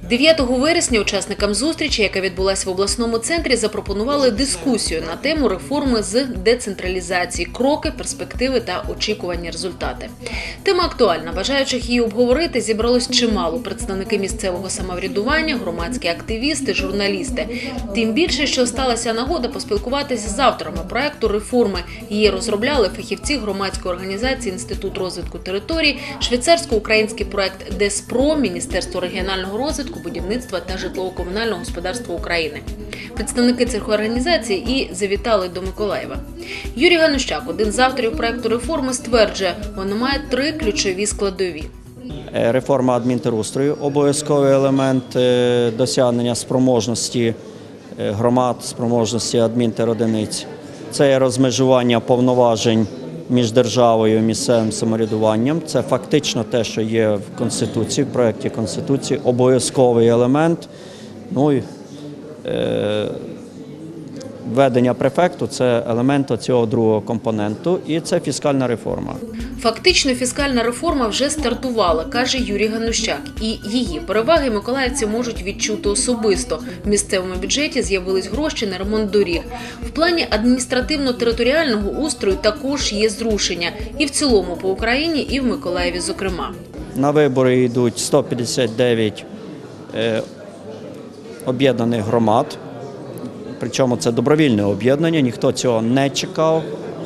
9 вересня учасникам зустрічі, яка відбулася в обласному центрі, запропонували дискусію на тему реформи з децентралізації, кроки, перспективи та очікувані результати. Тема актуальна. Бажаючих її обговорити зібралось чимало. Представники місцевого самоврядування, громадські активісти, журналісти. Тим більше, що сталася нагода поспілкуватися з авторами проекту реформи. Її розробляли фахівці громадської організації «Інститут розвитку територій», швейцарсько-український проект «Деспро», Міністерство регіонального розвитку, будівництва та житлово-комунального господарства України. Представники цих організацій і завітали до Миколаєва. Юрій Ганущак, один з авторів проекту реформи, стверджує, вона має 3 ключові складові. Реформа адмінтерустрою – обов'язковий елемент досягнення спроможності громад, спроможності адмінтеродиниць. Це є розмежування повноважень між державою і місцевим самоврядуванням. Це фактично те, що є в Конституції, в проєкті Конституції, обов'язковий елемент. Ну і введення префекту – це елемент цього другого компоненту, і це фіскальна реформа. Фактично, фіскальна реформа вже стартувала, каже Юрій Ганущак. І її переваги миколаївці можуть відчути особисто. В місцевому бюджеті з'явились гроші на ремонт доріг. В плані адміністративно-територіального устрою також є зрушення. І в цілому по Україні, і в Миколаєві зокрема. На вибори йдуть 159 об'єднаних громад. Причому це добровільне об'єднання, ніхто цього не чекав.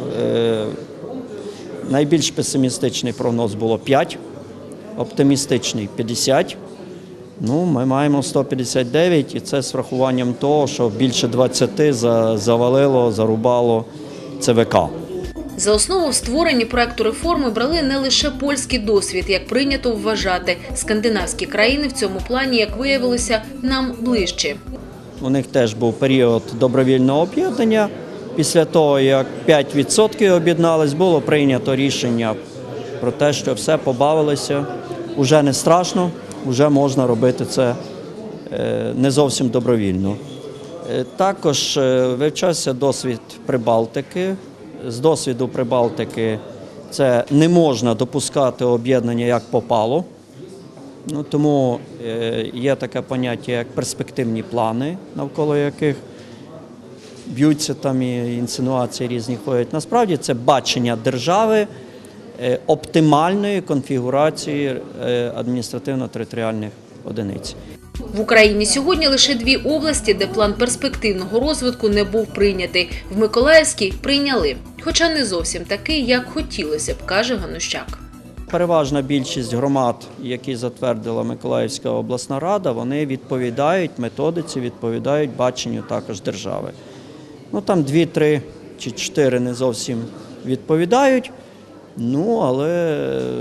Найбільш песимістичний прогноз було 5, оптимістичний – 50. Ну, ми маємо 159, і це з врахуванням того, що більше 20 завалило, зарубало ЦВК. За основу в створенні проекту реформи брали не лише польський досвід, як прийнято вважати. Скандинавські країни в цьому плані, як виявилося, нам ближчі. У них теж був період добровільного об'єднання. Після того, як 5% об'єднались, було прийнято рішення про те, що все, побавилися, вже не страшно, вже можна робити це не зовсім добровільно. Також вивчався досвід Прибалтики. З досвіду Прибалтики це не можна допускати об'єднання як попало. Ну, тому є таке поняття, як перспективні плани, навколо яких б'ються там і інсинуації різні ходять. Насправді це бачення держави оптимальної конфігурації адміністративно-територіальних одиниць. В Україні сьогодні лише 2 області, де план перспективного розвитку не був прийнятий. В Миколаївській прийняли, хоча не зовсім такий, як хотілося б, каже Ганущак. Переважна більшість громад, які затвердила Миколаївська обласна рада, вони відповідають методиці, відповідають баченню також держави. Ну, там 2, 3 чи 4 не зовсім відповідають, ну, але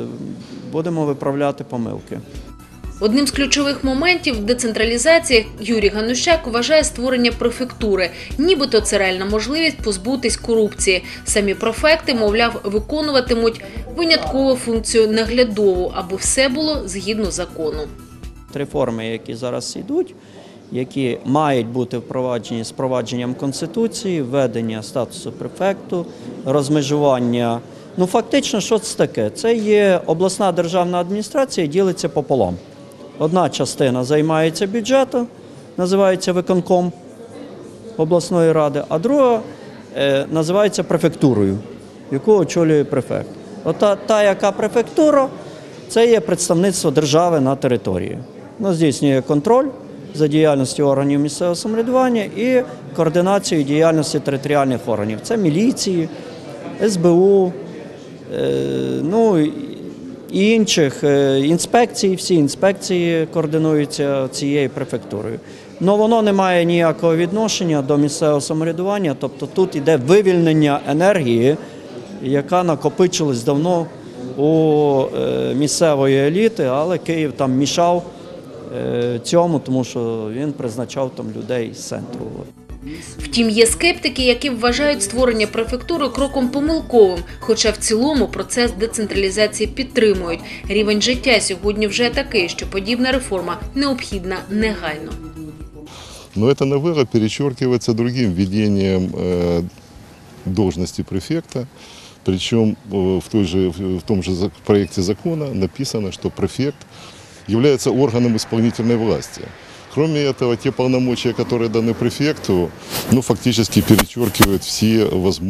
будемо виправляти помилки. Одним з ключових моментів децентралізації Юрій Ганущак вважає створення префектури. Нібито це реальна можливість позбутись корупції. Самі префекти, мовляв, виконуватимуть виняткову функцію наглядову, аби все було згідно закону. Реформи, які зараз йдуть, які мають бути впроваджені з впровадженням Конституції, введення статусу префекту, розмежування. Ну, фактично, що це таке? Це є обласна державна адміністрація, ділиться пополам. Одна частина займається бюджетом, називається виконком обласної ради, а друга називається префектурою, яку очолює префект. Та, яка префектура, це є представництво держави на території. Воно здійснює контроль за діяльністю органів місцевого самоврядування і координацію діяльності територіальних органів. Це міліції, СБУ, ну і інших інспекцій. Всі інспекції координуються цією префектурою. Але воно не має ніякого відношення до місцевого самоврядування, тобто тут йде вивільнення енергії, яка накопичилась давно у місцевої еліти, але Київ там мішав цьому, тому що він призначав там людей з центру. Втім, є скептики, які вважають створення префектури кроком помилковим, хоча в цілому процес децентралізації підтримують. Рівень життя сьогодні вже такий, що подібна реформа необхідна негайно. Но эта новелла перечеркивается другим введением должности префекта. Причем в том же проекте закона написано, что префект является органом исполнительной власти. Кроме этого, те полномочия, которые даны префекту, фактически перечеркивают все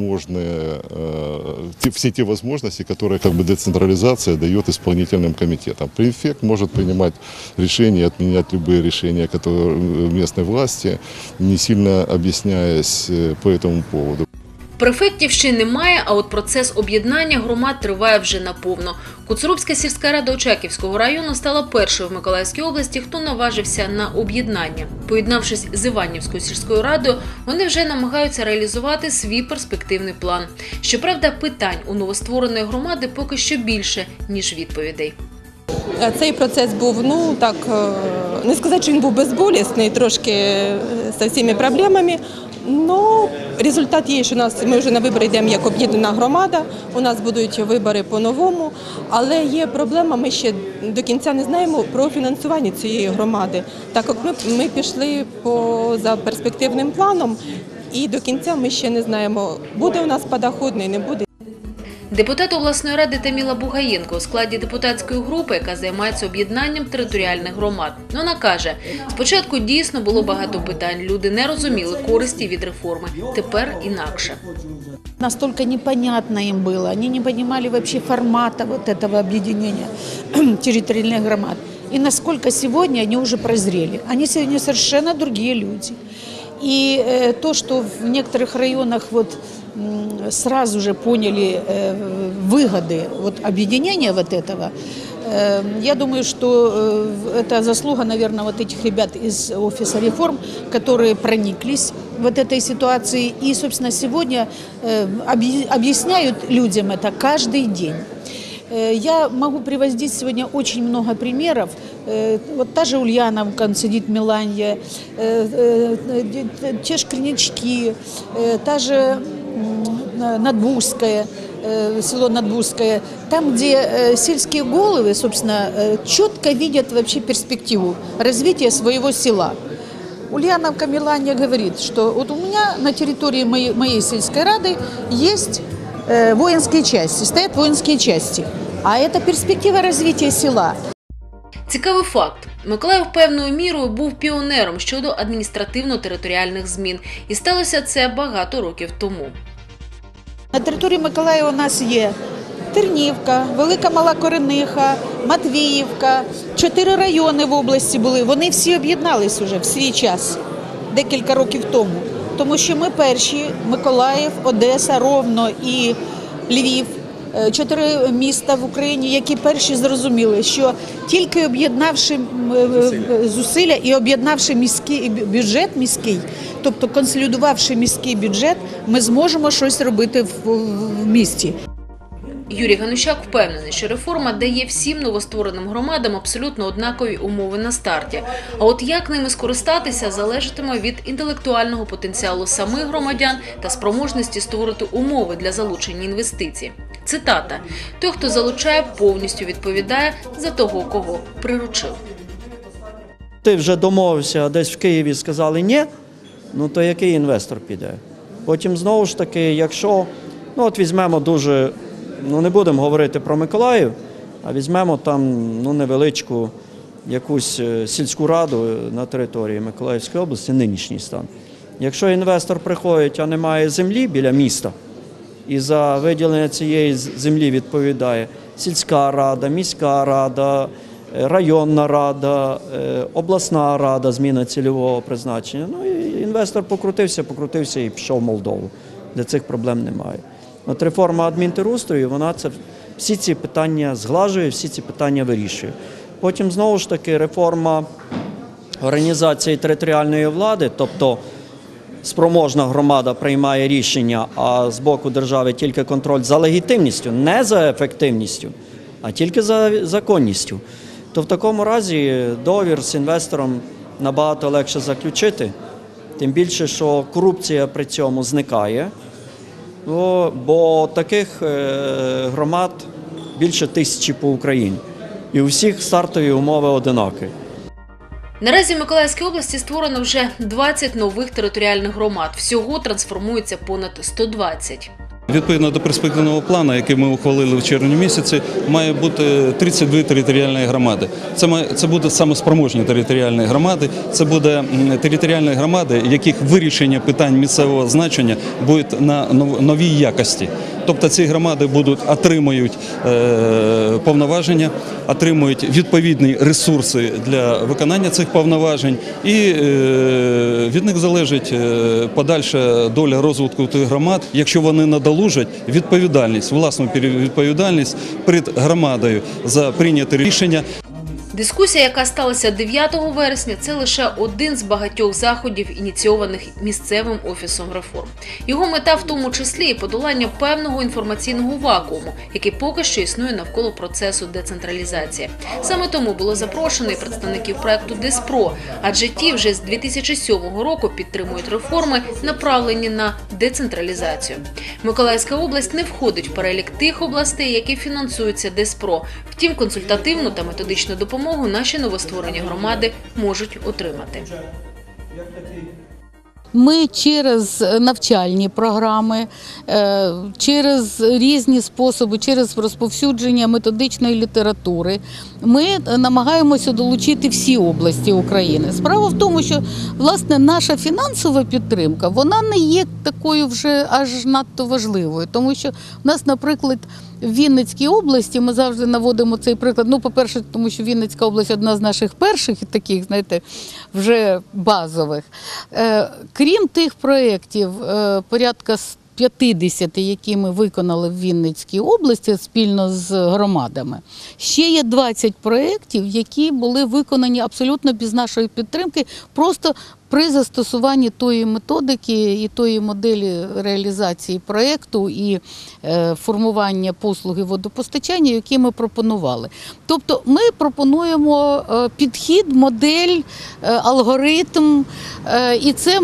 те возможности, которые децентрализация дает исполнительным комитетам. Префект может принимать решения, отменять любые решения местной власти, не сильно объясняясь по этому поводу. Префектів ще немає, а от процес об'єднання громад триває вже наповно. Куцурубська сільська рада Очаківського району стала першою в Миколаївській області, хто наважився на об'єднання. Поєднавшись з Іванівською сільською радою, вони вже намагаються реалізувати свій перспективний план. Щоправда, питань у новоствореної громади поки що більше, ніж відповідей. Цей процес був, не сказати, що він був безболісний, трошки з всіма проблемами, але результат є, що ми вже на вибори йдемо як об'єднана громада, у нас будуть вибори по-новому, але є проблема, ми ще до кінця не знаємо про фінансування цієї громади, так як ми пішли за перспективним планом і до кінця ми ще не знаємо, буде у нас подоходний, не буде. Депутат обласної ради Таміла Бугаєнко у складі депутатської групи, яка займається об'єднанням територіальних громад. Вона каже, спочатку дійсно було багато питань, люди не розуміли користі від реформи, тепер інакше. Настолько непонятно им было, они не понимали вообще формата вот этого объединения территориальных громад. И насколько сегодня они уже прозрели. Они сегодня совершенно другие люди. И то, что в некоторых районах сразу же поняли выгоды объединения этого, я думаю, что это заслуга, наверное, этих ребят из офиса реформ, которые прониклись этой ситуацией и, собственно, сегодня объясняют людям это каждый день. Я могу приводить сегодня очень много примеров. Та же Ульяновка, сидит Миланья, те же Кринички, та же Надбузская, село Надбузское, там, где сельские головы, собственно, четко видят вообще перспективу развития своего села. Ульяновка Миланья говорит, что у меня на территории моей сельской рады есть воинские части, стоят воинские части. А это перспектива развития села. Цікавий факт. Миколаїв певною мірою був піонером щодо адміністративно-територіальних змін. І сталося це багато років тому. На території Миколаєва у нас є Тернівка, Велика Мала Корениха, Матвіївка. 4 райони в області були. Вони всі об'єднались уже в свій час, декілька років тому. Тому що ми перші, Миколаїв, Одеса, Ровно і Львів, 4 міста в Україні, які перші зрозуміли, що тільки об'єднавши зусилля і об'єднавши бюджет міський, тобто консолідувавши міський бюджет, ми зможемо щось робити в місті. Юрій Ганущак впевнений, що реформа дає всім новоствореним громадам абсолютно однакові умови на старті. А от як ними скористатися, залежатиме від інтелектуального потенціалу самих громадян та спроможності створити умови для залучення інвестицій. Цитата. «Той, хто залучає, повністю відповідає за того, кого приручив». Ти вже домовився, а десь в Києві сказали «ні», то який інвестор піде? Потім знову ж таки, якщо, візьмемо дуже, не будемо говорити про Миколаїв, а візьмемо там невеличку якусь сільську раду на території Миколаївської області, нинішній стан. Якщо інвестор приходить, а немає землі біля міста, і за виділення цієї землі відповідає сільська рада, міська рада, районна рада, обласна рада, зміна цільового призначення. І інвестор покрутився і пішов в Молдову, де цих проблем немає. От реформа адмінтерустрою, вона всі ці питання зглажує, всі ці питання вирішує. Потім, знову ж таки, реформа організації територіальної влади, тобто спроможна громада приймає рішення, а з боку держави тільки контроль за легітимністю, не за ефективністю, а тільки за законністю. То в такому разі договір з інвестором набагато легше заключити, тим більше, що корупція при цьому зникає, бо таких громад більше 1000 по Україні. І у всіх стартові умови одинакові. Наразі в Миколаївській області створено вже 20 нових територіальних громад. Всього трансформується понад 120. Відповідно до перспективного плану, який ми ухвалили в червні місяці, має бути 32 територіальні громади. Це будуть самоспроможні територіальні громади, це будуть територіальні громади, яких вирішення питань місцевого значення буде на новій якості. Тобто ці громади отримують повноваження, отримують відповідні ресурси для виконання цих повноважень, і від них залежить подальша доля розвитку тих громад, якщо вони надолужать відповідальність, власну відповідальність перед громадою за прийняте рішення. Дискусія, яка сталася 9 вересня, це лише один з багатьох заходів, ініційованих місцевим офісом реформ. Його мета в тому числі і подолання певного інформаційного вакууму, який поки що існує навколо процесу децентралізації. Саме тому було запрошено і представників проекту ДЕСПРО, адже ті вже з 2007 року підтримують реформи, направлені на децентралізацію. Миколаївська область не входить в перелік тих областей, які фінансуються ДЕСПРО. Втім, консультативну та методичну допомогу наші новостворені громади можуть отримати. Ми через навчальні програми, через різні способи, через розповсюдження методичної літератури ми намагаємося долучити всі області України. Справа в тому, що, власне, наша фінансова підтримка, вона не є такою вже аж надто важливою, тому що в нас, наприклад, в Вінницькій області, ми завжди наводимо цей приклад, ну, по-перше, тому що Вінницька область одна з наших перших таких, знаєте, вже базових. Крім тих проєктів, порядка 50, які ми виконали в Вінницькій області спільно з громадами, ще є 20 проєктів, які були виконані абсолютно без нашої підтримки, просто при застосуванні тої методики і тої моделі реалізації проєкту і формування послуги водопостачання, які ми пропонували. Тобто ми пропонуємо підхід, модель, алгоритм, і це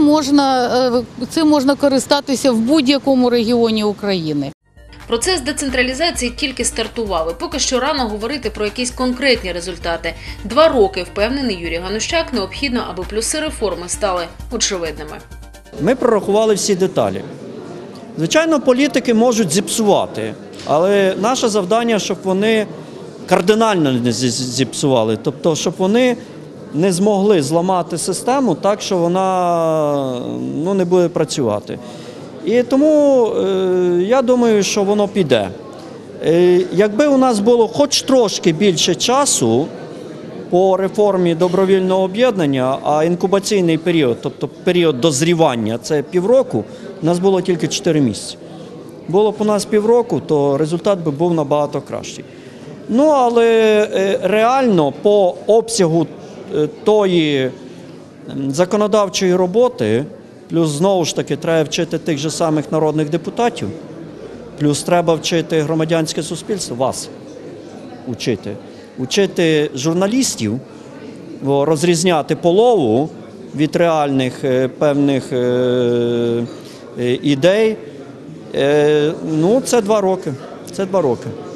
можна користатися в будь-якому регіоні України. Процес децентралізації тільки стартував, і поки що рано говорити про якісь конкретні результати. 2 роки, впевнений Юрій Ганущак, необхідно, аби плюси реформи стали очевидними. Ми прорахували всі деталі. Звичайно, політики можуть зіпсувати, але наше завдання, щоб вони кардинально не зіпсували, тобто, щоб вони не змогли зламати систему так, що вона не буде працювати. І тому я думаю, що воно піде. Якби у нас було хоч трошки більше часу по реформі добровільного об'єднання, а інкубаційний період, тобто період дозрівання, це півроку, у нас було тільки 4 місяці. Було б у нас півроку, то результат би був набагато кращий. Ну, але реально по обсягу тої законодавчої роботи, плюс, знову ж таки, треба вчити тих же самих народних депутатів, плюс треба вчити громадянське суспільство, вас учити журналістів, розрізняти полову від реальних певних ідей. Ну, це 2 роки.